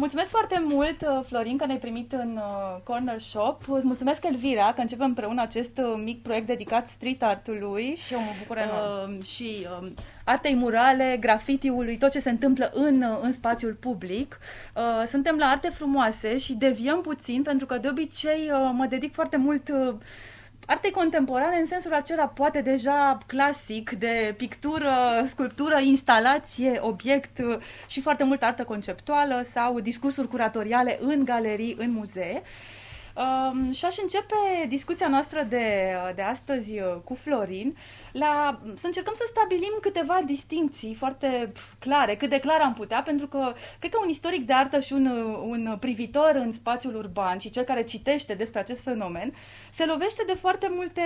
mulțumesc foarte mult, Florin, că ne-ai primit în Corner Shop. Îți mulțumesc, Elvira, că începem împreună acest mic proiect dedicat street art-ului. Și eu mă bucur enorm. Și artei murale, grafitiului, tot ce se întâmplă în spațiul public. Suntem la Arte Frumoase și deviem puțin, pentru că de obicei mă dedic foarte mult artei contemporane în sensul acela poate deja clasic de pictură, sculptură, instalație, obiect și foarte multă artă conceptuală sau discursuri curatoriale în galerii, în muzee. Și aș începe discuția noastră de astăzi cu Florin să încercăm să stabilim câteva distincții foarte clare, cât de clar am putea, pentru că cred că un istoric de artă și un privitor în spațiul urban și cel care citește despre acest fenomen se lovește de foarte multe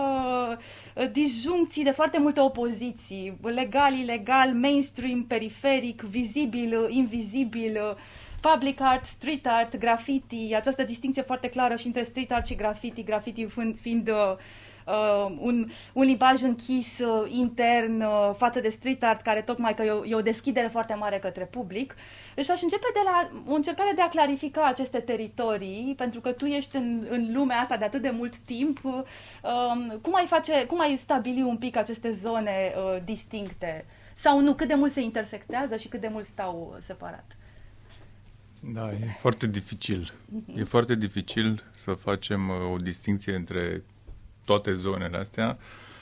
disjuncții, de foarte multe opoziții, legal, ilegal, mainstream, periferic, vizibil, invizibil, public art, street art, graffiti, această distinție foarte clară și între street art și graffiti fiind un limbaj închis intern față de street art, care tocmai că e o deschidere foarte mare către public. Deci aș începe de la o încercare de a clarifica aceste teritorii, pentru că tu ești în lumea asta de atât de mult timp. Cum ai stabili un pic aceste zone distincte? Sau nu? Cât de mult se intersectează și cât de mult stau separat? Da, e foarte dificil. E foarte dificil să facem o distinție între toate zonele astea,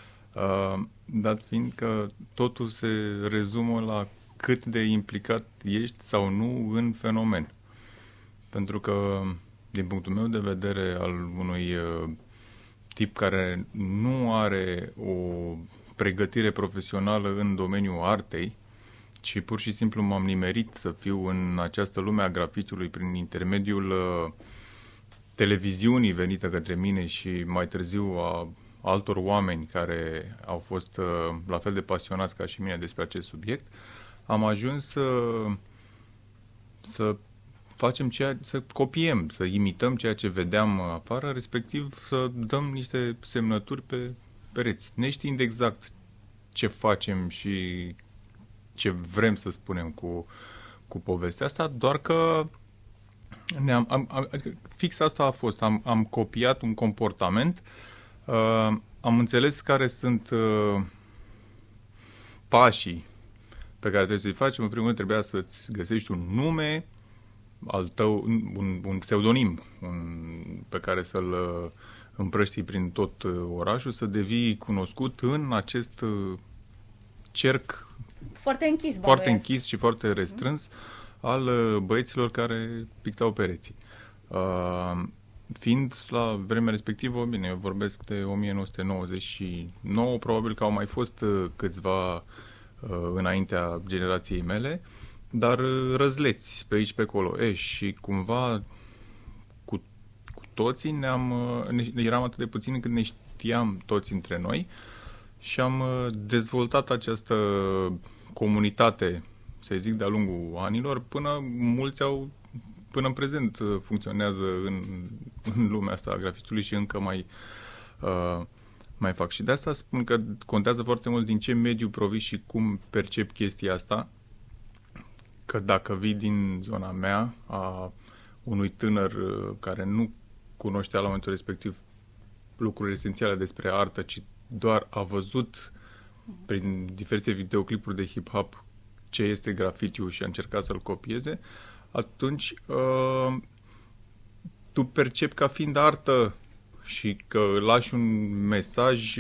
dat fiind că totul se rezumă la cât de implicat ești sau nu în fenomen. Pentru că, din punctul meu de vedere, al unui tip care nu are o pregătire profesională în domeniul artei, ci pur și simplu m-am nimerit să fiu în această lume a grafitiului prin intermediul televiziunii venită către mine și mai târziu a altor oameni care au fost la fel de pasionați ca și mine despre acest subiect, am ajuns să facem să copiem, să imităm ceea ce vedeam afară, respectiv să dăm niște semnături pe pereți, neștiind exact ce facem și ce vrem să spunem cu povestea asta, doar că fix asta a fost. Am copiat un comportament, am înțeles care sunt pașii pe care trebuie să-i facem. În primul rând trebuia să-ți găsești un nume al tău, un pseudonim pe care să-l împrăștii prin tot orașul, să devii cunoscut în acest cerc foarte închis și foarte restrâns al băieților care pictau pereții. Fiind la vremea respectivă, bine, eu vorbesc de 1999, probabil că au mai fost câțiva înaintea generației mele, dar răzleți pe aici pe acolo. Și cumva cu toții eram atât de puțini încât ne știam toți între noi și am dezvoltat această comunitate, să zic, de-a lungul anilor, până în prezent funcționează în lumea asta a grafitului și încă mai fac. Și de asta spun că contează foarte mult din ce mediu provii și cum percep chestia asta, că dacă vii din zona mea, a unui tânăr care nu cunoștea la momentul respectiv lucruri esențiale despre artă, ci doar a văzut prin diferite videoclipuri de hip-hop ce este grafitiul și a încercat să-l copieze, atunci tu percepi ca fiind artă și că lași un mesaj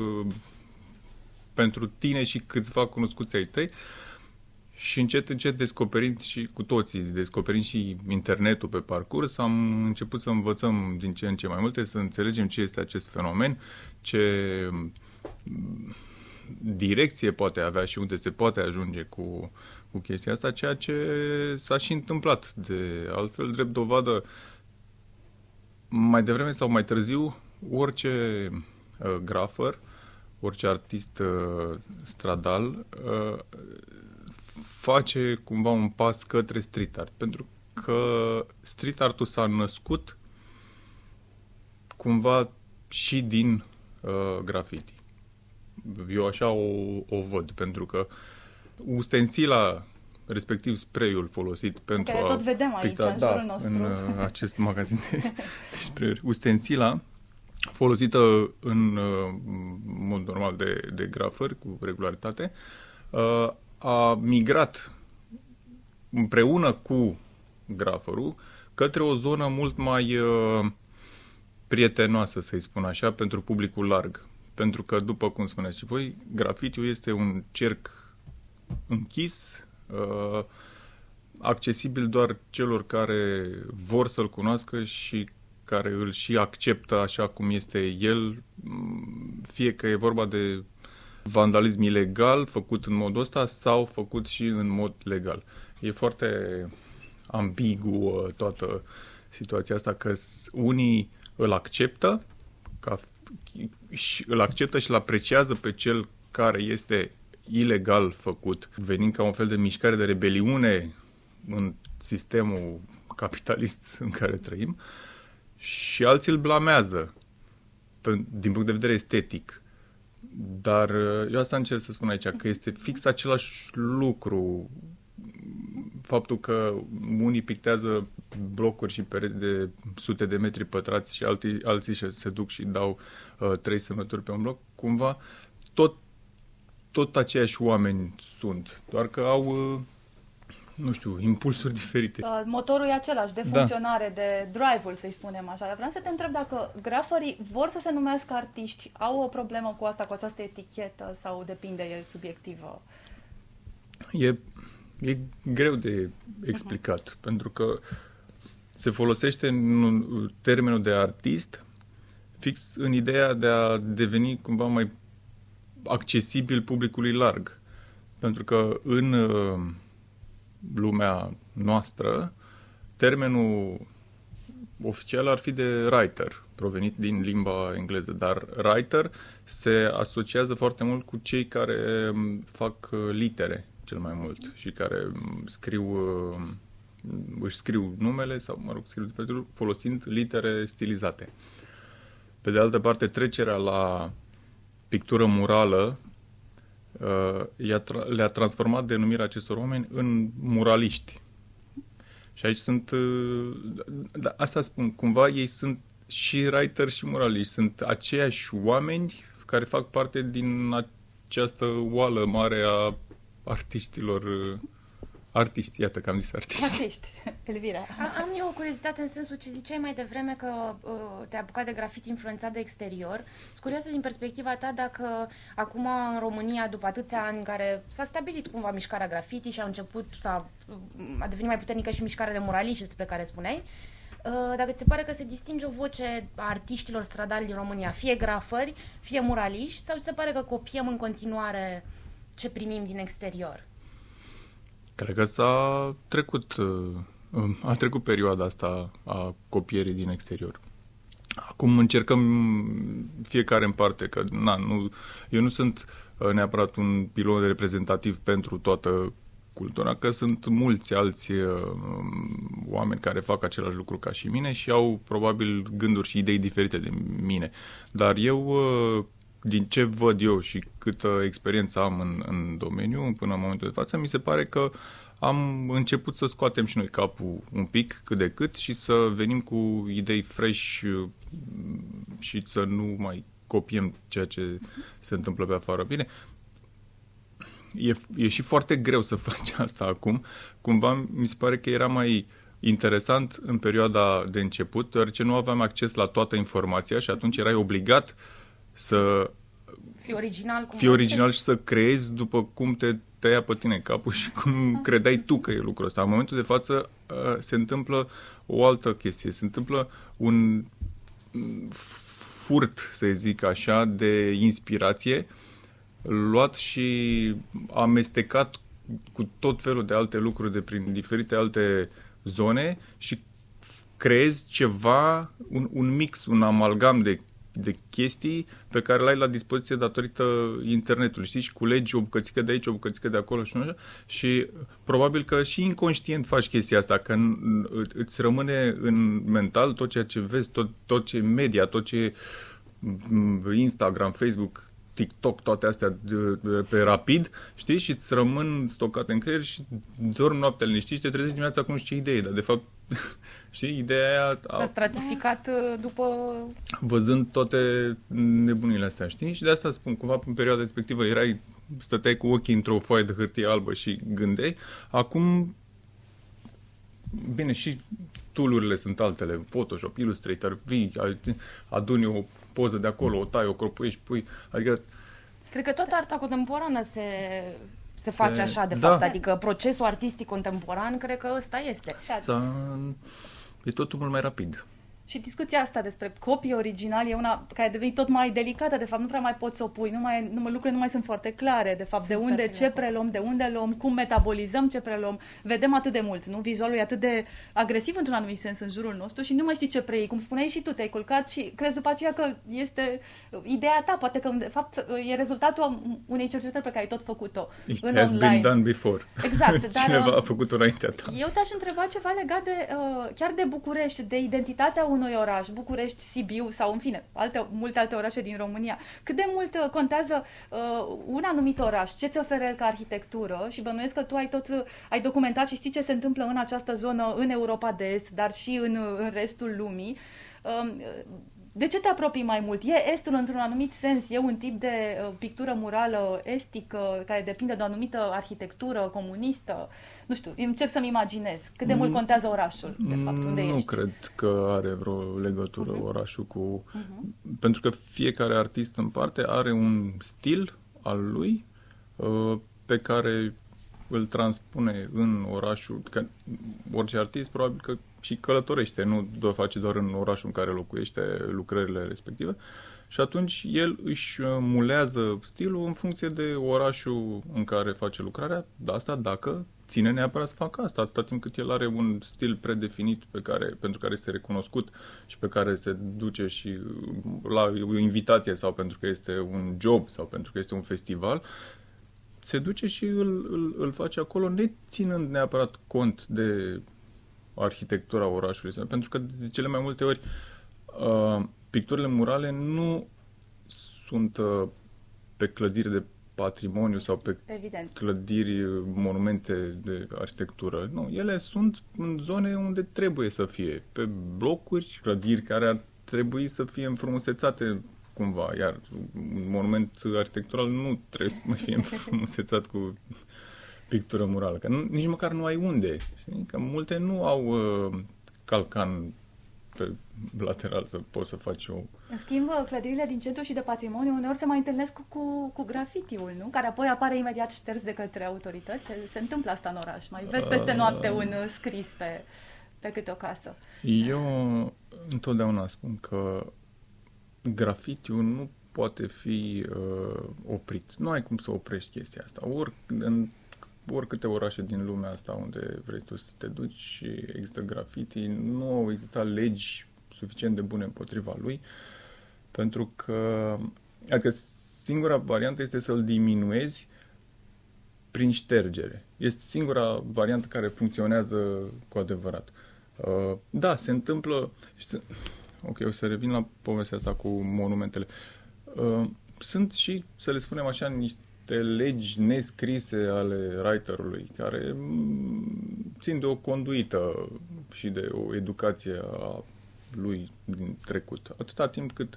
pentru tine și câțiva cunoscuți ai tăi și încet descoperind și cu toții, descoperind și internetul pe parcurs, am început să învățăm din ce în ce mai multe, să înțelegem ce este acest fenomen, ce direcție poate avea și unde se poate ajunge cu chestia asta, ceea ce s-a și întâmplat. De altfel, drept dovadă, mai devreme sau mai târziu, orice grafer, orice artist stradal face cumva un pas către street art, pentru că street art-ul s-a născut cumva și din graffiti. Eu așa o văd, pentru că ustensila respectiv spray-ul folosit pentru care a tot vedem aici, picta, în jurul nostru. în acest magazin de spray-uri. Ustensila folosită în mod normal de grafări cu regularitate a migrat împreună cu grafărul către o zonă mult mai prietenoasă, să-i spun așa, pentru publicul larg. Pentru că, după cum spuneți și voi, grafitiul este un cerc închis, accesibil doar celor care vor să-l cunoască și care îl și acceptă așa cum este el, fie că e vorba de vandalism ilegal făcut în modul ăsta sau făcut și în mod legal. E foarte ambiguă toată situația asta, că unii îl acceptă și îl acceptă și îl apreciază pe cel care este ilegal făcut, venind ca un fel de mișcare de rebeliune în sistemul capitalist în care trăim, și alții îl blamează din punct de vedere estetic. Dar eu asta încerc să spun aici, că este fix același lucru. Faptul că unii pictează blocuri și pereți de sute de metri pătrați și alții se duc și dau 3 semnături pe un bloc, cumva tot aceiași oameni sunt, doar că au, nu știu, impulsuri diferite. Motorul e același, de funcționare, de drive-ul, să-i spunem așa. Vreau să te întreb dacă grafării vor să se numească artiști, au o problemă cu asta, cu această etichetă, sau depinde, e subiectivă? E greu de explicat, pentru că se folosește termenul de artist fix în ideea de a deveni cumva mai accesibil publicului larg. Pentru că în lumea noastră, termenul oficial ar fi de writer, provenit din limba engleză, dar writer se asociază foarte mult cu cei care fac litere cel mai mult și care își scriu numele sau, scriu folosind litere stilizate. Pe de altă parte, trecerea la pictură murală le-a transformat denumirea acestor oameni în muraliști. Și aici sunt, asta spun, cumva ei sunt și writer și muraliști, sunt aceiași oameni care fac parte din această oală mare a artiștilor. Artiști, iată că am zis artiști. Artiști, Elvira. Am eu o curiozitate în sensul ce ziceai mai devreme, că te-ai apucat de grafit influențat de exterior. Sunt curioasă din perspectiva ta dacă acum în România, după atâția ani în care s-a stabilit cumva mișcarea graffiti și a devenit mai puternică și mișcarea de muraliști despre care spuneai, dacă ți se pare că se distinge o voce a artiștilor stradali din România, fie grafări, fie muraliști, sau ți se pare că copiem în continuare ce primim din exterior? Cred că a trecut perioada asta a copierii din exterior. Acum încercăm fiecare în parte, că eu nu sunt neapărat un pilon reprezentativ pentru toată cultura, că sunt mulți alți oameni care fac același lucru ca și mine și au probabil gânduri și idei diferite de mine. Dar eu, din ce văd eu și câtă experiență am în domeniu până în momentul de față, mi se pare că am început să scoatem și noi capul un pic, cât de cât, și să venim cu idei fresh și să nu mai copiem ceea ce se întâmplă pe afară. Bine, e și foarte greu să faci asta acum. Cumva mi se pare că era mai interesant în perioada de început, deoarece nu aveam acces la toată informația și atunci erai obligat să fii original și să creezi după cum te tăia pe tine capul și cum credeai tu că e lucrul ăsta. În momentul de față se întâmplă o altă chestie. Se întâmplă un furt, să zic așa, de inspirație luat și amestecat cu tot felul de alte lucruri de prin diferite alte zone și creezi ceva, un mix, un amalgam de chestii pe care le-ai la dispoziție datorită internetului, știi? Și culegi o bucățică de aici, o bucățică de acolo și așa. Și probabil că și inconștient faci chestia asta, că îți rămâne în mental tot ceea ce vezi, tot ce media, tot ce Instagram, Facebook TikTok, toate astea pe rapid, știi, și îți rămân stocate în creier și dormi noaptea liniștit și te trezești dimineața cu nu știu ce idee, dar de fapt, știi, ideea aia... S-a stratificat după... Văzând toate nebunile astea, știi? Și de asta spun, cumva, în perioada respectivă stăteai cu ochii într-o foaie de hârtie albă și gândeai. Acum, bine, și tool-urile sunt altele, Photoshop, Illustrator, vii, aduni o poză de acolo, o tai, o cropuiești, pui, adică... Cred că toată arta contemporană se face așa, de fapt, adică procesul artistic contemporan, cred că ăsta este. E totul mult mai rapid. Și discuția asta despre copii originali e una care devine tot mai delicată, de fapt nu prea mai poți să o pui, lucrurile nu mai sunt foarte clare, de fapt, de unde, ce preluăm, de unde luăm, cum metabolizăm ce preluăm, vedem atât de mult, nu? Vizualul e atât de agresiv într-un anumit sens în jurul nostru și nu mai știi ce preiei, cum spuneai și tu, te-ai culcat și crezi după aceea că este ideea ta, poate că de fapt e rezultatul unei cercetări pe care ai tot făcut-o It în has online. been done before. Exact, dar Cineva a făcut-o înaintea ta. eu te-aș întreba ceva legat de, chiar de București, de identitatea unui oraș, București, Sibiu sau, în fine, multe alte orașe din România. Cât de mult contează un anumit oraș, ce ți oferă el ca arhitectură și bănuiesc că tu ai documentat și știi ce se întâmplă în această zonă, în Europa de Est, dar și în restul lumii. De ce te apropii mai mult? E Estul într-un anumit sens? E un tip de pictură murală estică care depinde de o anumită arhitectură comunistă? Nu știu, încerc să-mi imaginez. Cât de mult contează orașul, de fapt, unde ești? Nu cred că are vreo legătură orașul cu... Pentru că fiecare artist în parte are un stil al lui pe care îl transpune în orașul... Că orice artist probabil că și călătorește, nu o face doar în orașul în care locuiește lucrările respective și atunci el își mulează stilul în funcție de orașul în care face lucrarea, de asta dacă ține neapărat să facă asta, atâta timp cât el are un stil predefinit pentru care este recunoscut și pe care se duce și la o invitație sau pentru că este un job sau pentru că este un festival, se duce și îl face acolo, neținând neapărat cont de arhitectura orașului. Pentru că de cele mai multe ori picturile murale nu sunt pe clădiri de patrimoniu sau pe clădiri, monumente de arhitectură. Nu, ele sunt în zone unde trebuie să fie. Pe blocuri, clădiri care ar trebui să fie înfrumusețate cumva, iar un monument arhitectural nu trebuie să mai fie înfrumusețat cu pictură murală, că nici măcar nu ai unde. Știi? Că multe nu au calcan pe lateral să poți să faci o... În schimb, clădirile din centru și de patrimoniu uneori se mai întâlnesc cu grafitiul, nu? Care apoi apare imediat șters de către autorități. Se întâmplă asta în oraș. Mai vezi peste noapte un scris pe câte o casă. Eu întotdeauna spun că grafitiul nu poate fi oprit. Nu ai cum să oprești chestia asta. În oricâte orașe din lumea asta unde vrei tu să te duci și există graffiti, nu au existat legi suficient de bune împotriva lui, pentru că adică singura variantă este să-l diminuezi prin ștergere. Este singura variantă care funcționează cu adevărat. Da, se întâmplă... Ok, o să revin la povestea asta cu monumentele. Sunt și, să le spunem așa, niște legi nescrise ale writerului, care țin de o conduită și de o educație a lui din trecut. Atâta timp cât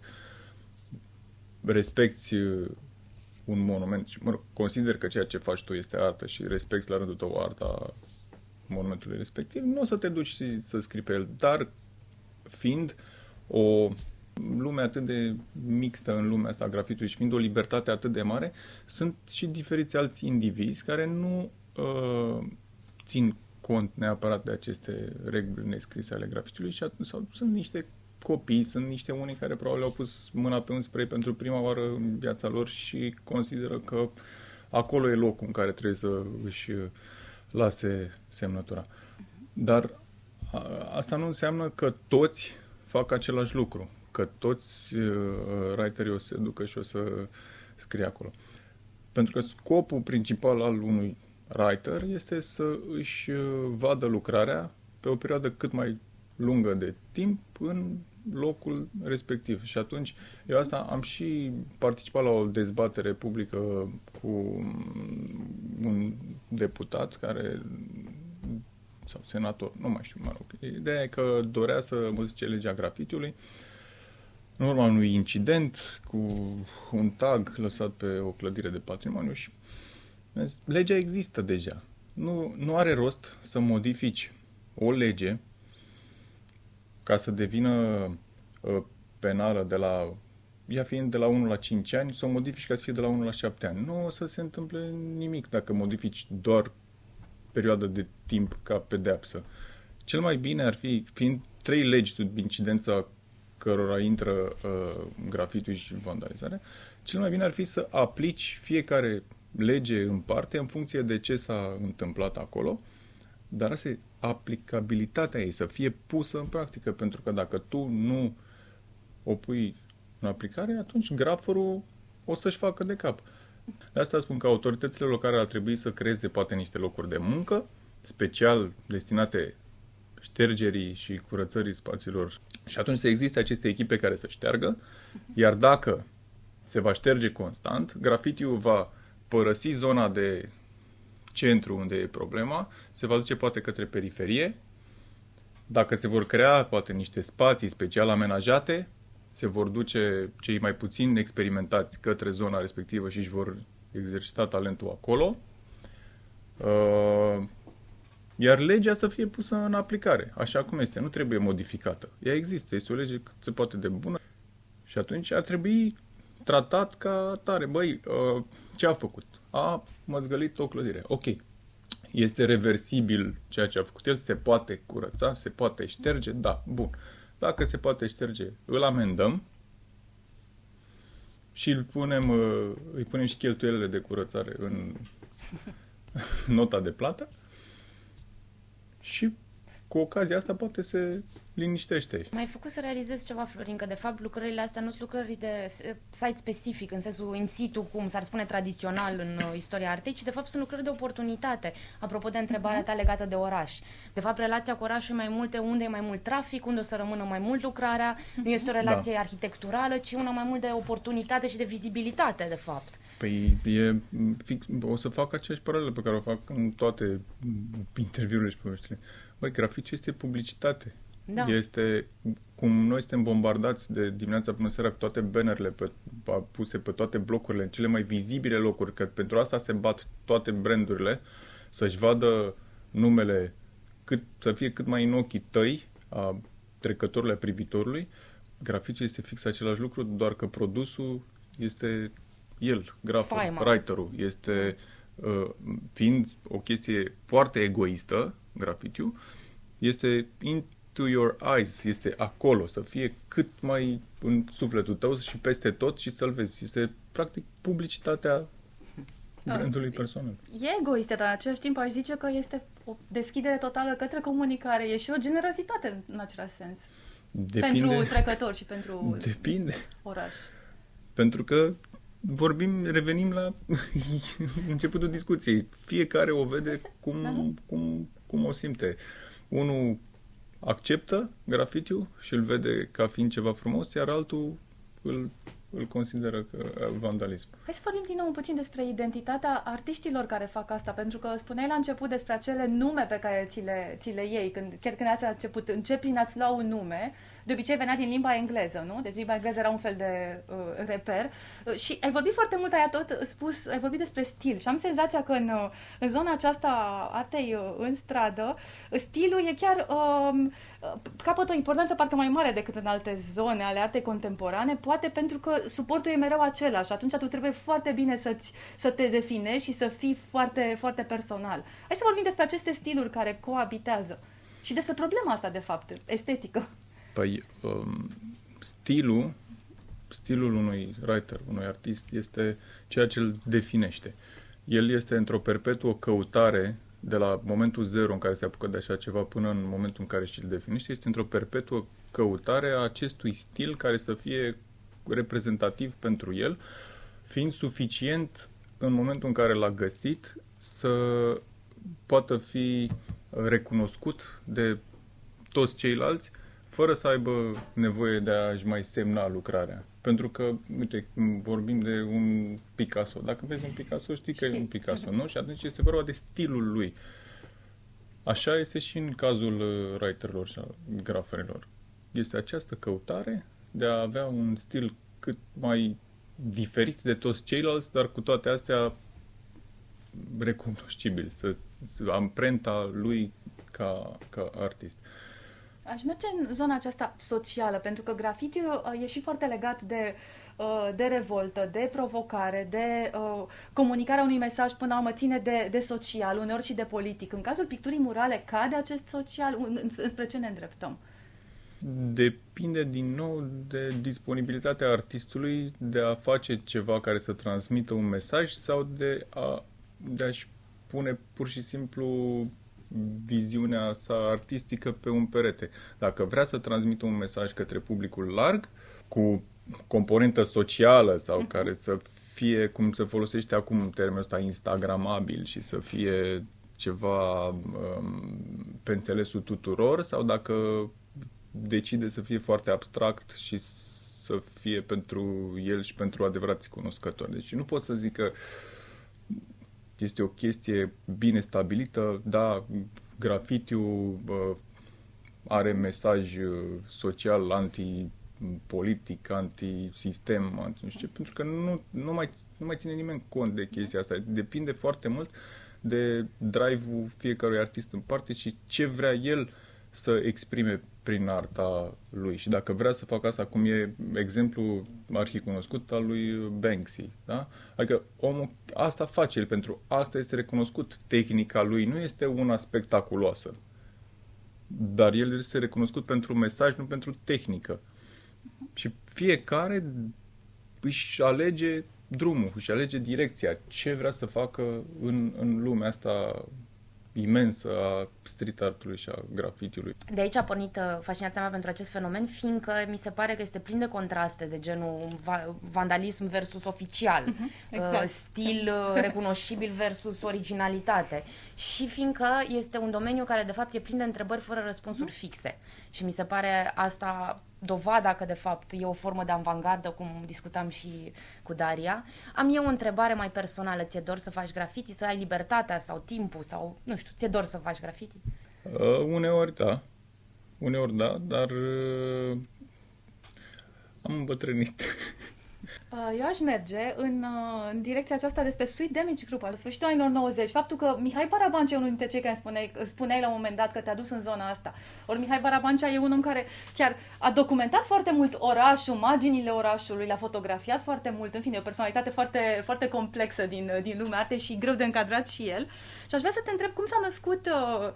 respecti un monument și consider că ceea ce faci tu este artă și respecti la rândul tău arta monumentului respectiv, nu o să te duci și să scrii pe el, dar fiind o lume atât de mixtă în lumea asta a grafitului și fiind o libertate atât de mare, sunt și diferiți alți indivizi care nu țin cont neapărat de aceste reguli nescrise ale grafitului și sunt niște copii, sunt niște unii care probabil au pus mâna pe un spray pentru prima oară în viața lor și consideră că acolo e locul în care trebuie să își lase semnătura. Dar asta nu înseamnă că toți fac același lucru, că toți writerii o să se ducă și o să scrie acolo. Pentru că scopul principal al unui writer este să își vadă lucrarea pe o perioadă cât mai lungă de timp în locul respectiv. Și atunci, eu asta am și participat la o dezbatere publică cu un deputat care, sau senator, nu mai știu, mă rog. Ideea e că dorea să modifice legea grafitiului în urma unui incident cu un tag lăsat pe o clădire de patrimoniu și legea există deja. Nu are rost să modifici o lege ca să devină penală ea fiind de la 1 la 5 ani, să o modifici ca să fie de la 1 la 7 ani. Nu o să se întâmple nimic dacă modifici doar perioada de timp ca pedeapsă. Cel mai bine ar fi, fiind 3 legi sub incidența cărora intră grafitiul și vandalizarea, cel mai bine ar fi să aplici fiecare lege în parte în funcție de ce s-a întâmplat acolo, dar asta e aplicabilitatea ei, să fie pusă în practică, pentru că dacă tu nu o pui în aplicare, atunci graforul o să-și facă de cap. De asta spun că autoritățile locale ar trebui să creeze poate niște locuri de muncă, special destinate ștergerii și curățării spațiilor. Și atunci să existe aceste echipe care să șteargă, iar dacă se va șterge constant, grafitiul va părăsi zona de centru unde e problema, se va duce poate către periferie. Dacă se vor crea poate niște spații special amenajate, se vor duce cei mai puțin experimentați către zona respectivă și își vor exercita talentul acolo. Iar legea să fie pusă în aplicare, așa cum este, nu trebuie modificată. Ea există, este o lege cât se poate de bună și atunci ar trebui tratat ca atare. Băi, ce a făcut? A măzgălit o clădire. Ok. Este reversibil ceea ce a făcut el, se poate curăța, se poate șterge, da, bun. Dacă se poate șterge, îl amendăm și îi punem și cheltuielile de curățare în nota de plată și cu ocazia asta poate se liniștește. M-ai făcut să realizez ceva, Florin, că de fapt lucrările astea nu sunt lucrări de site specific, în sensul in situ, cum s-ar spune tradițional în istoria artei, ci de fapt sunt lucrări de oportunitate. Apropo de întrebarea ta legată de oraș. De fapt, relația cu orașul e mai multe, unde e mai mult trafic, unde o să rămână mai mult lucrarea, nu este o relație arhitecturală, ci una mai mult de oportunitate și de vizibilitate, de fapt. Păi e fix, o să fac aceeași paralelă pe care o fac în toate interviurile și poveștile. Băi, grafitiul este publicitate. Da. Este cum noi suntem bombardați de dimineața până seara cu toate bannerele puse pe toate blocurile, în cele mai vizibile locuri, că pentru asta se bat toate brandurile, să-și vadă numele să fie cât mai în ochii tăi a trecătorului, a privitorului. Grafitiul este fix același lucru, doar că produsul este el, graful, writerul. Este, fiind o chestie foarte egoistă, grafitiul, este into your eyes, este acolo, să fie cât mai în sufletul tău și peste tot și să-l vezi. Este, practic, publicitatea brandului personal. E egoistă, dar în același timp aș zice că este o deschidere totală către comunicare. E și o generozitate în același sens. Depinde, pentru trecători și pentru oraș. Pentru că revenim la începutul discuției. Fiecare o vede cum o simte. Unul acceptă grafitiul și îl vede ca fiind ceva frumos, iar altul îl consideră că vandalism. Hai să vorbim din nou puțin despre identitatea artiștilor care fac asta, pentru că spuneai la început despre acele nume pe care ți le iei, chiar când ați început, începi prin a-ți lua un nume, de obicei venea din limba engleză, nu? Deci limba engleză era un fel de reper. Și ai vorbit foarte mult, ai vorbit despre stil și am senzația că în zona aceasta a artei în stradă, stilul e chiar capătă o importanță parcă mai mare decât în alte zone ale artei contemporane, poate pentru că suportul e mereu același. Atunci tu trebuie foarte bine să te definești și să fii foarte, foarte personal. Hai să vorbim despre aceste stiluri care coabitează și despre problema asta, de fapt, estetică. Păi, stilul unui writer, unui artist, este ceea ce îl definește. El este într-o perpetuă căutare de la momentul zero în care se apucă de așa ceva până în momentul în care și-l definește, este într-o perpetuă căutare a acestui stil care să fie reprezentativ pentru el, fiind suficient în momentul în care l-a găsit să poată fi recunoscut de toți ceilalți fără să aibă nevoie de a-și mai semna lucrarea. Pentru că, uite, vorbim de un Picasso. Dacă vezi un Picasso, știi că e un Picasso, nu? Și atunci este vorba de stilul lui. Așa este și în cazul writerilor și a graferilor. Este această căutare de a avea un stil cât mai diferit de toți ceilalți, dar cu toate astea recunoscibil, amprenta lui ca artist. Aș merge în zona aceasta socială, pentru că graffiti-ul e și foarte legat de revoltă, de provocare, de comunicarea unui mesaj, până la urmă ține de social, uneori și de politic. În cazul picturii murale, cade acest social? Înspre ce ne îndreptăm? Depinde din nou de disponibilitatea artistului de a face ceva care să transmită un mesaj sau de a-și pune pur și simplu viziunea sa artistică pe un perete. Dacă vrea să transmită un mesaj către publicul larg, cu componentă socială sau care să fie, cum se folosește acum termenul ăsta, instagramabil și să fie ceva pe înțelesul tuturor, sau dacă decide să fie foarte abstract și să fie pentru el și pentru adevărați cunoscători. Deci nu pot să zic că este o chestie bine stabilită, da, graffiti-ul are mesaj social anti-politic, anti-sistem, pentru că nu mai ține nimeni cont de chestia asta. Depinde foarte mult de drive-ul fiecărui artist în parte și ce vrea el să exprime prin arta lui. Și dacă vrea să facă asta, cum e exemplu arhicunoscut al lui Banksy, da? Adică omul asta face el, pentru asta este recunoscut. Tehnica lui nu este una spectaculoasă, dar el este recunoscut pentru mesaj, nu pentru tehnică. Și fiecare își alege drumul, își alege direcția, ce vrea să facă în lumea asta imensă a street art-ului și a graffiti-ului. De aici a pornit fascinația mea pentru acest fenomen, fiindcă mi se pare că este plin de contraste, de genul vandalism versus oficial, exact. Stil recunoscibil versus originalitate. Și fiindcă este un domeniu care de fapt e plin de întrebări fără răspunsuri fixe. Și mi se pare asta dovada că de fapt e o formă de avangardă, cum discutam și cu Daria. Am eu o întrebare mai personală. Ți-e dor să faci graffiti, să ai libertatea sau timpul sau, nu știu, ți-e dor să faci graffiti? Uneori da, dar am îmbătrânit. Eu aș merge în direcția aceasta despre Sweet Damage Group, la sfârșitul anilor 90. Faptul că Mihai Barabancea e unul dintre cei care spuneai la un moment dat că te-a dus în zona asta. Ori Mihai Barabancea e un om care chiar a documentat foarte mult orașul, marginile orașului, l-a fotografiat foarte mult. În fine, e o personalitate foarte, foarte complexă din lumea artei și greu de încadrat și el. Și aș vrea să te întreb cum s-a născut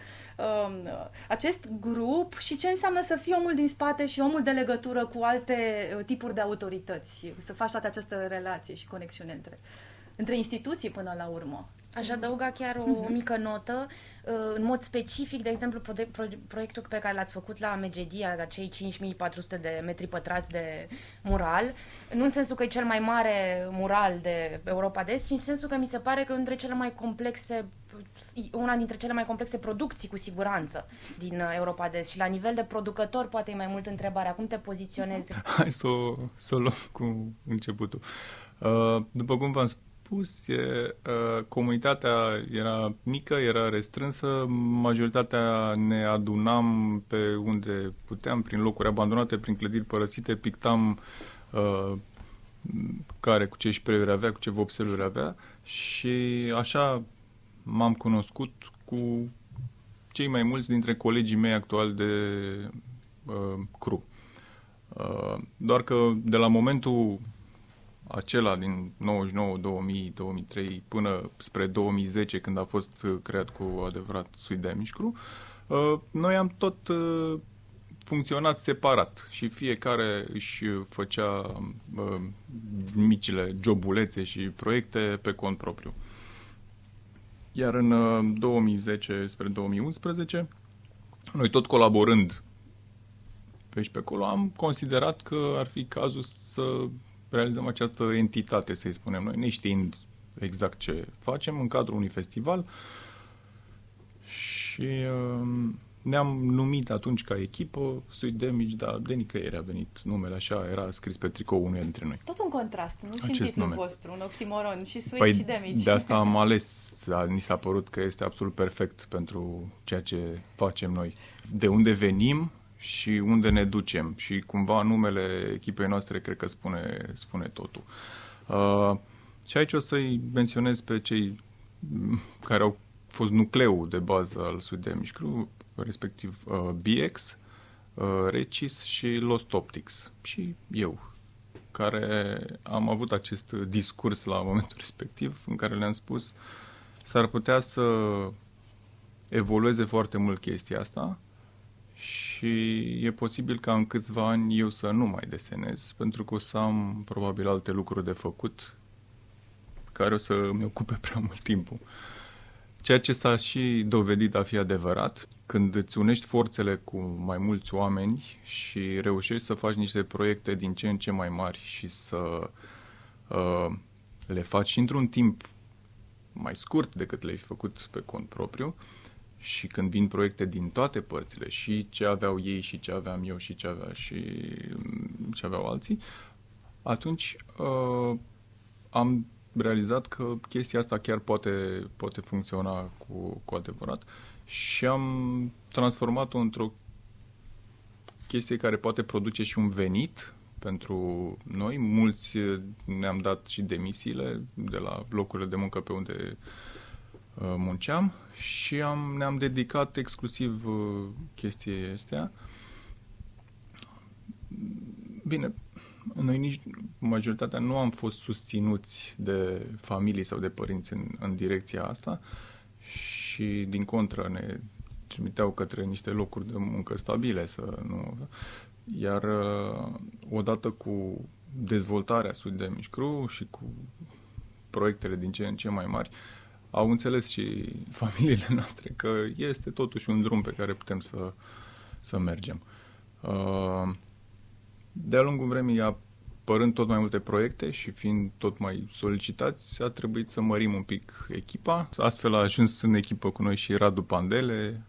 acest grup și ce înseamnă să fii omul din spate și omul de legătură cu alte tipuri de autorități, să faci toată această relație și conexiune între instituții până la urmă. Aș adăuga chiar o mică notă, în mod specific, de exemplu, proiectul pe care l-ați făcut la Megedia, la cei 5400 de metri pătrați de mural, nu în sensul că e cel mai mare mural de Europa de Est, ci în sensul că mi se pare că una dintre cele mai complexe producții, cu siguranță, din Europa de Est. Și la nivel de producător, poate e mai mult întrebarea, cum te poziționezi? Hai să o luăm cu începutul. După cum v-am spus, comunitatea era mică, era restrânsă, majoritatea ne adunam pe unde puteam, prin locuri abandonate, prin clădiri părăsite, pictam care cu ce șpreiuri avea, cu ce vopseluri avea și așa m-am cunoscut cu cei mai mulți dintre colegii mei actuali de crew. Doar că de la momentul acela din 99, 2000, 2003 până spre 2010, când a fost creat cu adevărat Sweet Damage Crew, noi am tot funcționat separat și fiecare își făcea micile jobulețe și proiecte pe cont propriu. Iar în 2010 spre 2011, noi tot colaborând pe și pe acolo, am considerat că ar fi cazul să realizăm această entitate, să-i spunem noi, neștiind exact ce facem în cadrul unui festival. Și Ne-am numit atunci ca echipă Sweet Damage, dar de nicăieri a venit numele așa, era scris pe tricoul unuia dintre noi. Tot un contrast, nu? Și în Acest titlul nume. vostru, un oximoron, și Sweet Păi și Damage. de asta am ales, ni s-a părut că este absolut perfect pentru ceea ce facem noi. De unde venim și unde ne ducem. Și cumva numele echipei noastre cred că spune totul. Și aici o să-i menționez pe cei care au fost nucleul de bază al Sweet Damage Crew, respectiv BX, Recis și Lost Optics. Și eu, care am avut acest discurs la momentul respectiv în care le-am spus s-ar putea să evolueze foarte mult chestia asta și e posibil ca în câțiva ani eu să nu mai desenez, pentru că o să am probabil alte lucruri de făcut care o să îmi ocupe prea mult timpul. Ceea ce s-a și dovedit a fi adevărat, când îți unești forțele cu mai mulți oameni și reușești să faci niște proiecte din ce în ce mai mari și să le faci într-un timp mai scurt decât le-ai făcut pe cont propriu, și când vin proiecte din toate părțile, și ce aveau ei și ce aveam eu și ce aveau alții, atunci am realizat că chestia asta chiar poate funcționa cu adevărat și am transformat-o într-o chestie care poate produce și un venit pentru noi. Mulți ne-am dat și demisiile de la locurile de muncă pe unde munceam și ne-am dedicat exclusiv chestiei astea. Bine, noi nici majoritatea nu am fost susținuți de familii sau de părinți în direcția asta și din contră ne trimiteau către niște locuri de muncă stabile, iar odată cu dezvoltarea Sweet Damage Crew și cu proiectele din ce în ce mai mari, au înțeles și familiile noastre că este totuși un drum pe care putem să mergem. De-a lungul vremii, apărând tot mai multe proiecte și fiind tot mai solicitați, a trebuit să mărim un pic echipa. Astfel a ajuns în echipă cu noi și Radu Pandele.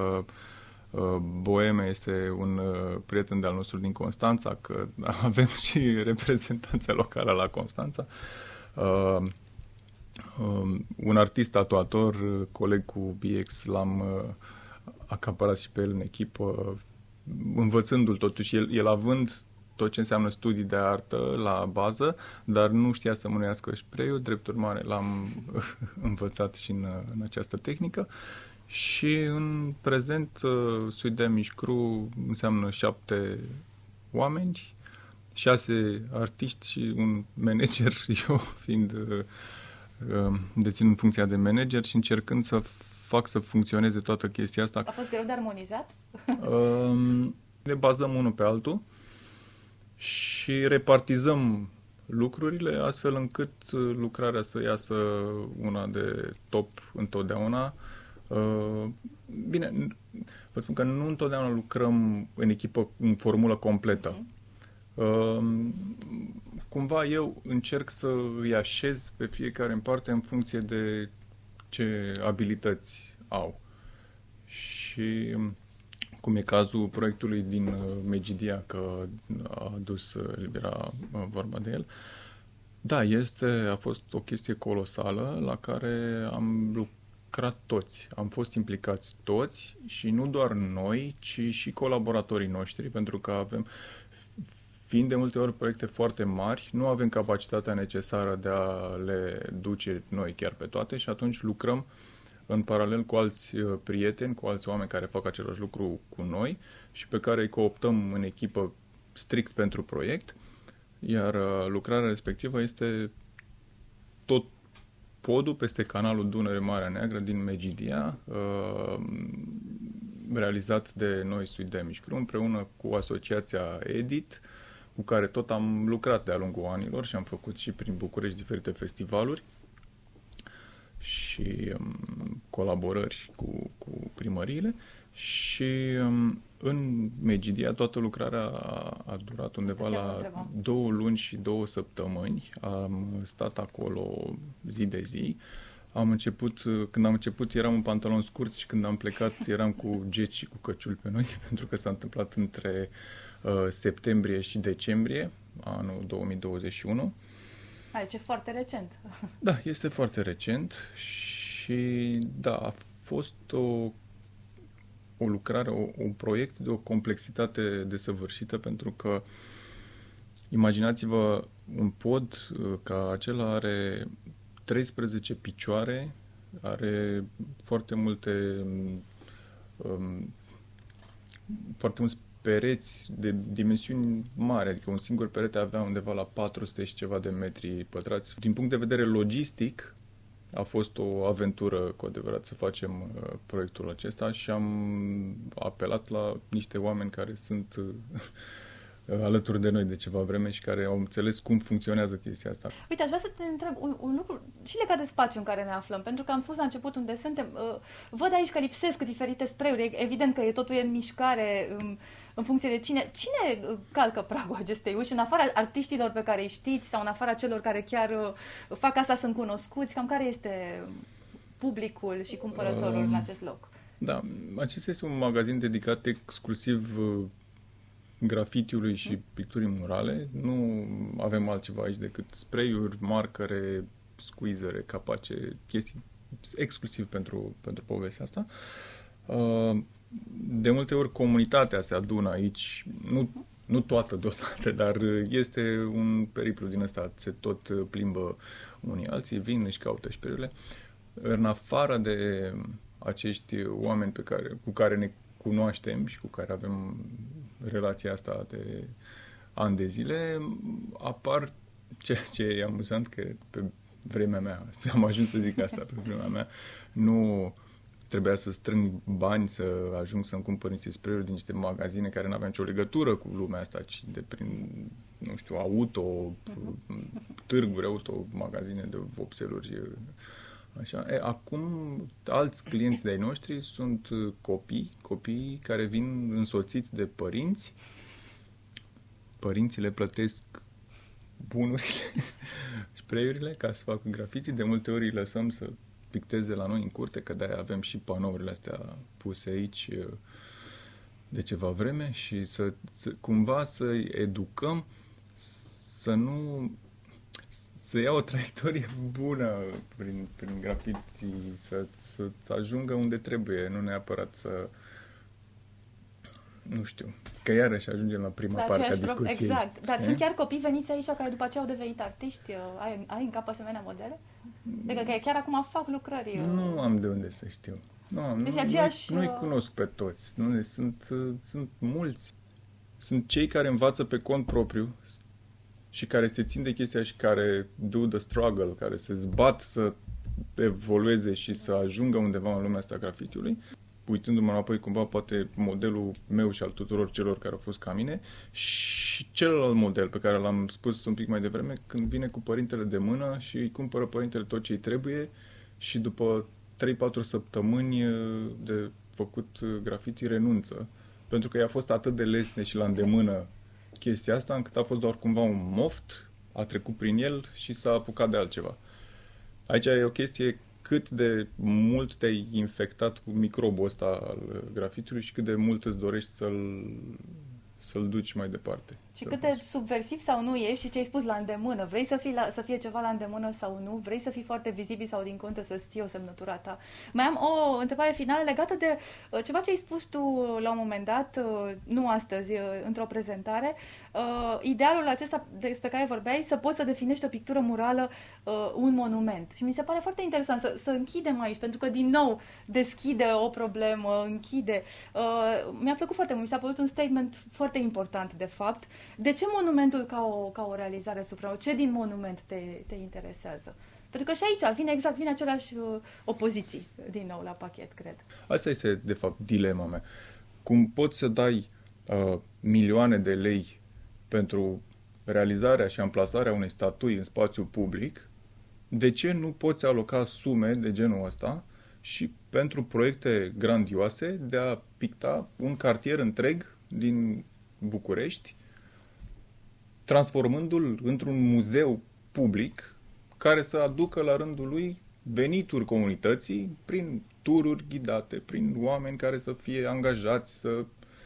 Boeme este un prieten de-al nostru din Constanța, că avem și reprezentanța locală la Constanța. Un artist tatuator, coleg cu BX, l-am acaparat și pe el în echipă, învățându-l totuși, el având tot ce înseamnă studii de artă la bază, dar nu știa să mânuiască spray-ul, drept urmare l-am învățat și în această tehnică. Și în prezent Sweet Damage Crew înseamnă 7 oameni, 6 artiști și un manager, eu fiind deținând funcția de manager și încercând să fac să funcționeze toată chestia asta. A fost greu de armonizat? Ne bazăm unul pe altul și repartizăm lucrurile astfel încât lucrarea să iasă una de top întotdeauna. Bine, vă spun că nu întotdeauna lucrăm în echipă în formulă completă. Cumva eu încerc să îi așez pe fiecare în parte în funcție de ce abilități au. Și cum e cazul proiectului din Megidia, că era vorba de el. Da, a fost o chestie colosală la care am lucrat toți. Am fost implicați toți și nu doar noi, ci și colaboratorii noștri, pentru că fiind de multe ori proiecte foarte mari, nu avem capacitatea necesară de a le duce noi chiar pe toate și atunci lucrăm în paralel cu alți prieteni, cu alți oameni care fac același lucru cu noi și pe care îi cooptăm în echipă strict pentru proiect, iar lucrarea respectivă este tot podul peste canalul Dunăre-Marea Neagră din Megidia, realizat de noi Sweet Damage Crew împreună cu asociația Edit, cu care tot am lucrat de-a lungul anilor și am făcut și prin București diferite festivaluri și colaborări cu primăriile și în Megidia toată lucrarea a durat undeva la 2 luni și 2 săptămâni. Am stat acolo zi de zi. Când am început eram în pantaloni scurți și când am plecat eram cu geci și cu căciuli pe noi, pentru că s-a întâmplat între septembrie și decembrie anul 2021. Aici e foarte recent. Da, este foarte recent și da, a fost o lucrare, un proiect de o complexitate desăvârșită, pentru că imaginați-vă un pod ca acela are 13 picioare, are foarte mulți pereți de dimensiuni mari, adică un singur perete avea undeva la 400 și ceva de metri pătrați. Din punct de vedere logistic, a fost o aventură cu adevărat să facem proiectul acesta și am apelat la niște oameni care sunt alături de noi de ceva vreme și care au înțeles cum funcționează chestia asta. Uite, aș vrea să te întreb un lucru și legat de spațiul în care ne aflăm, pentru că am spus la început unde suntem, văd aici că lipsesc diferite spray-uri, evident că totul e în mișcare în funcție de cine calcă pragul acestei uși, în afara artiștilor pe care îi știți sau în afara celor care chiar fac asta, sunt cunoscuți, cam care este publicul și cumpărătorul în acest loc? Da, acesta este un magazin dedicat exclusiv grafitiului și picturii murale. Nu avem altceva aici decât spray-uri, marcare, squeezere, capace, chestii exclusiv pentru povestea asta. De multe ori comunitatea se adună aici, nu toată deodată, dar este un periplu din ăsta, se tot plimbă unii alții, vin, își caută șperurile. În afară de acești oameni cu care ne cunoaștem și cu care avem relația asta de ani de zile, apar ceea ce e amuzant, că pe vremea mea, am ajuns să zic asta, pe vremea mea, nu trebuia să strâng bani să ajung să-mi cumpăr niște spray-uri din niște magazine care n-aveau nicio legătură cu lumea asta, ci de prin, nu știu, târguri auto, magazine de vopseluri. Așa. Acum, alți clienți de-ai noștri sunt copii care vin însoțiți de părinți. Părinții le plătesc bunurile, spray-urile ca să facă graffiti. De multe ori îi lăsăm să picteze la noi în curte, că de-aia avem și panourile astea puse aici de ceva vreme și cumva să educăm să ia o traiectorie bună prin graffiti, să ajungă unde trebuie, nu neapărat să... Nu știu, că iarăși ajungem la prima parte a discuției. Exact, dar sunt chiar copii veniți aici care după aceea au devenit artiști? Ai în cap asemenea modele? Adică că chiar acum fac lucrări? Nu am de unde să știu. Nu-i cunosc pe toți. Sunt mulți. Sunt cei care învață pe cont propriu și care se țin de chestia și care do the struggle, care se zbat să evolueze și să ajungă undeva în lumea asta a graffitiului. Uitându-mă înapoi, cumva, poate modelul meu și al tuturor celor care au fost ca mine, și celălalt model pe care l-am spus un pic mai devreme, când vine cu părintele de mână și îi cumpără părintele tot ce îi trebuie și după 3-4 săptămâni de făcut graffiti renunță, pentru că i-a fost atât de lesne și la îndemână chestia asta, încât a fost doar cumva un moft, a trecut prin el și s-a apucat de altceva. Aici e o chestie cât de mult te-ai infectat cu microbul ăsta al grafitiului și cât de mult îți dorești să-l duci mai departe. Și cât de subversiv sau nu ești și ce ai spus, la îndemână. Vrei să fie ceva la îndemână sau nu? Vrei să fii foarte vizibil sau din contră să-ți ții o semnătura ta? Mai am o întrebare finală legată de ceva ce ai spus tu la un moment dat, nu astăzi, într-o prezentare. Idealul acesta despre care vorbeai, să poți să definești o pictură murală, un monument. Și mi se pare foarte interesant să închidem aici, pentru că din nou deschide o problemă, închide. Mi-a plăcut foarte mult, mi s-a părut un statement foarte important, de fapt. De ce monumentul ca o realizare supremă? Ce din monument te interesează? Pentru că și aici vine aceleași opoziții din nou la pachet, cred. Asta este, de fapt, dilema mea. Cum poți să dai milioane de lei pentru realizarea și amplasarea unei statui în spațiu public, de ce nu poți aloca sume de genul ăsta și pentru proiecte grandioase de a picta un cartier întreg din București, transformându-l într-un muzeu public care să aducă la rândul lui venituri comunității prin tururi ghidate, prin oameni care să fie angajați să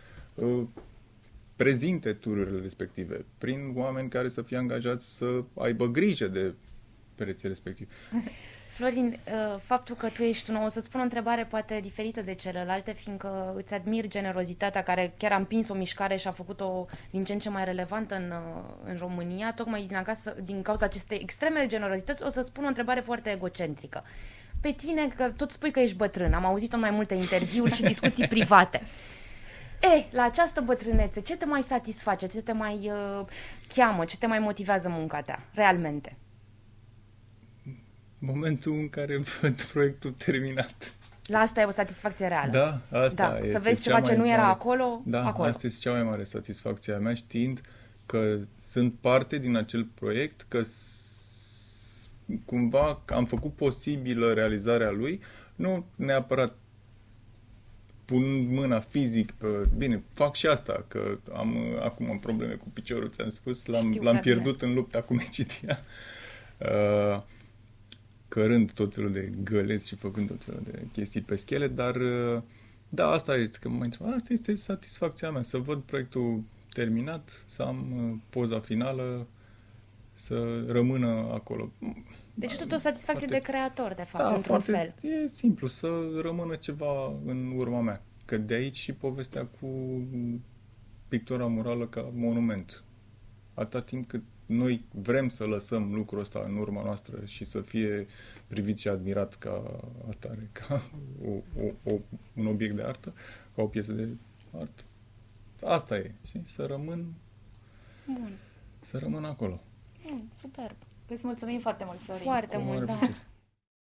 prezinte tururile respective, prin oameni care să fie angajați să aibă grijă de pereții respectivi. Florin, faptul că tu ești un om, o să-ți spun o întrebare poate diferită de celelalte, fiindcă îți admir generozitatea care chiar a împins o mișcare și a făcut-o din ce în ce mai relevantă în România, tocmai din cauza acestei extreme de generozități, o să-ți spun o întrebare foarte egocentrică. Pe tine, că tot spui că ești bătrân, am auzit-o în mai multe interviuri și discuții private. La această bătrânețe, ce te mai satisface, ce te mai cheamă, ce te mai motivează munca ta, realmente? Momentul în care văd proiectul terminat. La asta e o satisfacție reală. Da, asta este. Să vezi ceva ce nu era acolo. Asta este cea mai mare satisfacție a mea, știind că sunt parte din acel proiect, că cumva am făcut posibilă realizarea lui, nu neapărat pun mâna fizic pe... Bine, fac și asta, că acum am probleme cu piciorul, ți-am spus, l-am pierdut în lupta cu Mecidia. Cărând tot felul de găleți și făcând tot felul de chestii pe schele, dar da, asta este, că mă întreb, asta este satisfacția mea, să văd proiectul terminat, să am poza finală, să rămână acolo. Deci tot o satisfacție de creator, de fapt, într-un fel. E simplu, să rămână ceva în urma mea, că de aici și povestea cu pictura murală ca monument. Atâta timp cât noi vrem să lăsăm lucrul ăsta în urma noastră și să fie privit și admirat ca atare, ca un obiect de artă, ca o piesă de artă. Asta e. Și să rămân acolo. Superb. Îți mulțumim foarte mult, Florin. Foarte mult, da.